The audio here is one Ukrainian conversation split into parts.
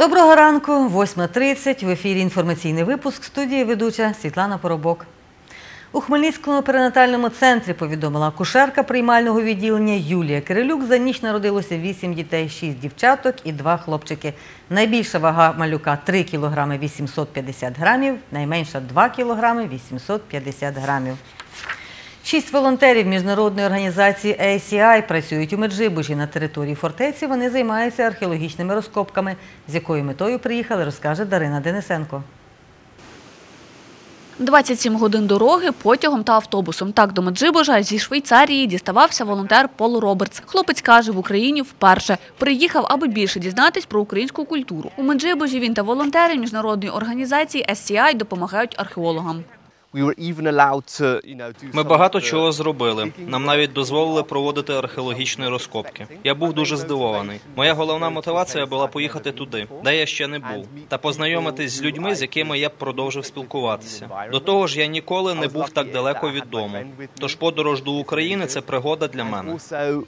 Доброго ранку, 8:30, в ефірі інформаційний випуск, в студії ведуча Світлана Поробок. У Хмельницькому перинатальному центрі, повідомила акушерка приймального відділення Юлія Кирилюк, за ніч народилося 8 дітей, 6 дівчаток і 2 хлопчики. Найбільша вага малюка – 3 кг 850 грамів, найменша – 2 кг 850 грамів. 6 волонтерів міжнародної організації ACI працюють у Меджибужі. На території фортеці вони займаються археологічними розкопками. З якою метою приїхали, розкаже Дарина Денисенко. 27 годин дороги потягом та автобусом. Так до Меджибужа зі Швейцарії діставався волонтер Пол Робертс. Хлопець каже, в Україні вперше. Приїхав, аби більше дізнатись про українську культуру. У Меджибужі він та волонтери міжнародної організації SCI допомагають археологам. Ми багато чого зробили. Нам навіть дозволили проводити археологічні розкопки. Я був дуже здивований. Моя головна мотивація була поїхати туди, де я ще не був, та познайомитись з людьми, з якими я б продовжив спілкуватися. До того ж, я ніколи не був так далеко від дому. Тож подорож до України – це пригода для мене.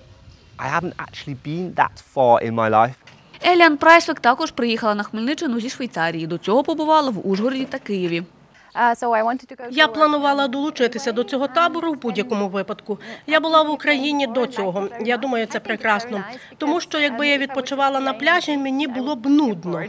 Еліан Прайсвек також приїхала на Хмельниччину зі Швейцарії. До цього побувала в Ужгороді та Києві. Я планувала долучитися до цього табору в будь-якому випадку. Я була в Україні до цього. Я думаю, це прекрасно. Тому що, якби я відпочивала на пляжі, мені було б нудно.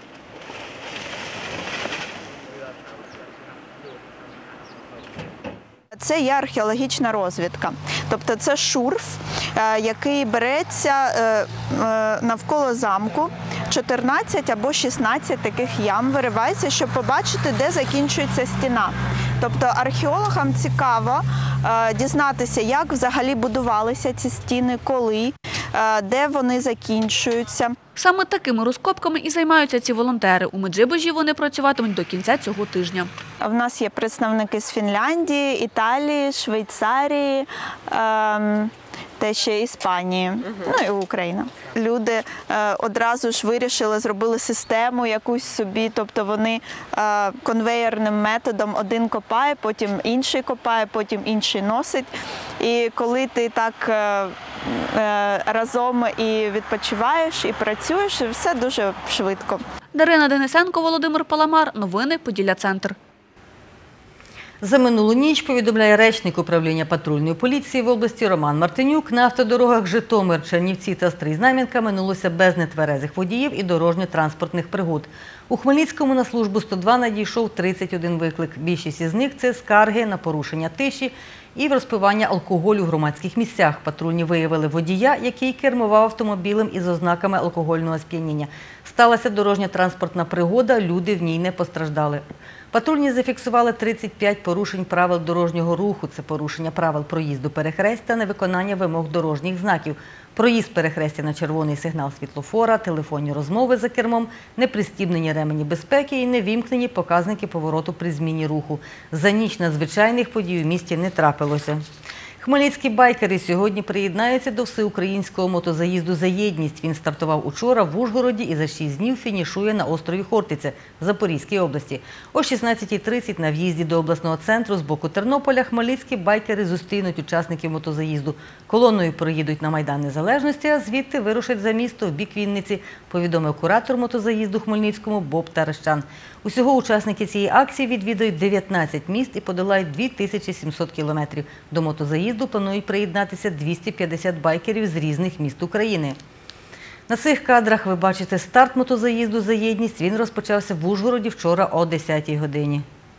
Це є археологічна розвідка. Тобто це шурф, який береться навколо замку. 14 або 16 таких ям виривається, щоб побачити, де закінчується стіна. Тобто археологам цікаво дізнатися, як взагалі будувалися ці стіни, коли, де вони закінчуються. Саме такими розкопками і займаються ці волонтери. У Меджибужі вони працюватимуть до кінця цього тижня. В нас є представники з Фінляндії, Італії, Швейцарії, та ще Іспанії, ну і Україна. Люди одразу ж вирішили, зробили систему якусь собі, тобто вони конвеєрним методом один копає, потім інший копає, потім інший носить. І коли ти так разом і відпочиваєш, і працюєш, все дуже швидко. Дарина Денисенко, Володимир Паламар. Новини Поділля Центр. За минулу ніч, повідомляє речник управління патрульної поліції в області Роман Мартинюк, на автодорогах Житомир, Чернівці та Стрий-Знам'янка минулося без нетверезих водіїв і дорожньо-транспортних пригод. У Хмельницькому на службу 102 надійшов 31 виклик. Більшість із них – це скарги на порушення тиші і розпивання алкоголю в громадських місцях. Патрульні виявили водія, який кермував автомобілем із ознаками алкогольного сп'яніння. Сталася дорожньо-транспортна пригода, люди в ній не постраждали. Патрульні зафіксували 35 порушень правил дорожнього руху. Це порушення правил проїзду перехрестя, невиконання вимог дорожніх знаків, проїзд перехрестя на червоний сигнал світлофора, телефонні розмови за кермом, непристібнені ремені безпеки і невімкнені показники повороту при зміні руху. За ніч надзвичайних подій у місті не трапилося. Хмельницькі байкери сьогодні приєднаються до всеукраїнського мотозаїзду «За єдність». Він стартував учора в Ужгороді і за 6 днів фінішує на острові Хортиця в Запорізькій області. О 16:30 на в'їзді до обласного центру з боку Тернополя хмельницькі байкери зустрінуть учасників мотозаїзду. Колоною проїдуть на Майдан Незалежності, а звідти вирушать за місто в бік Вінниці, повідомив куратор мотозаїзду Хмельницькому Боб Таращан. Усього учасники цієї акції відвідують 19 міст і подолають 2700 кілометрів. До мотозаїзду планують приєднатися 250 байкерів з різних міст України. На цих кадрах ви бачите старт мотозаїзду «За єдність». Він розпочався в Ужгороді вчора о 10-й годині.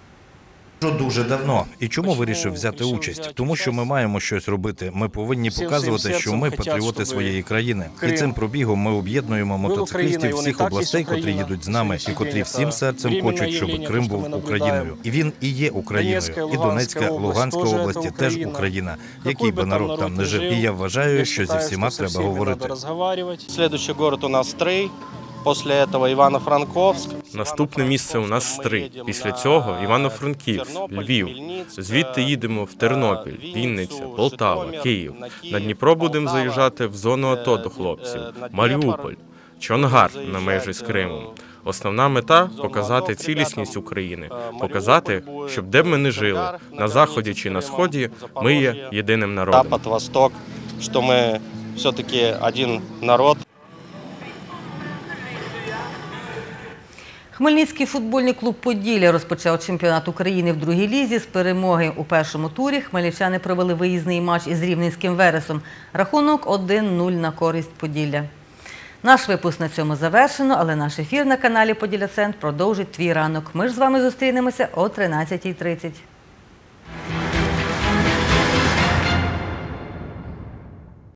Дуже давно. І чому вирішив взяти участь? Тому що ми маємо щось робити. Ми повинні показувати, що ми патріоти своєї країни. І цим пробігом ми об'єднуємо мотоциклістів всіх областей, котрі їдуть з нами, і котрі всім серцем хочуть, щоб Крим був Україною. І він і є Україною. І Донецька, Луганська області теж Україна. Який би народ там не жив. І я вважаю, що зі всіма треба говорити. Слідуючий город у нас Стрий. Після цього Івано-Франковськ. Наступне місце у нас Стрий. Після цього Івано-Франківськ, Львів. Звідти їдемо в Тернопіль, Вінниця, Полтава, Київ. На Дніпро будемо заїжджати в зону АТО до хлопців. Маріуполь, Чонгар на межі з Кримом. Основна мета – показати цілісність України. Показати, щоб де б ми не жили, на Заході чи на Сході, ми є єдиним народом. Запад, Восток, що ми все-таки один народ. Хмельницький футбольний клуб «Поділля» розпочав чемпіонат України в другій лізі. З перемоги у першому турі хмельничани провели виїзний матч із рівненським «Вересом». Рахунок 1-0 на користь «Поділля». Наш випуск на цьому завершено, але наш ефір на каналі «Поділля Центр» продовжить «Твій ранок». Ми ж з вами зустрінемося о 13:30.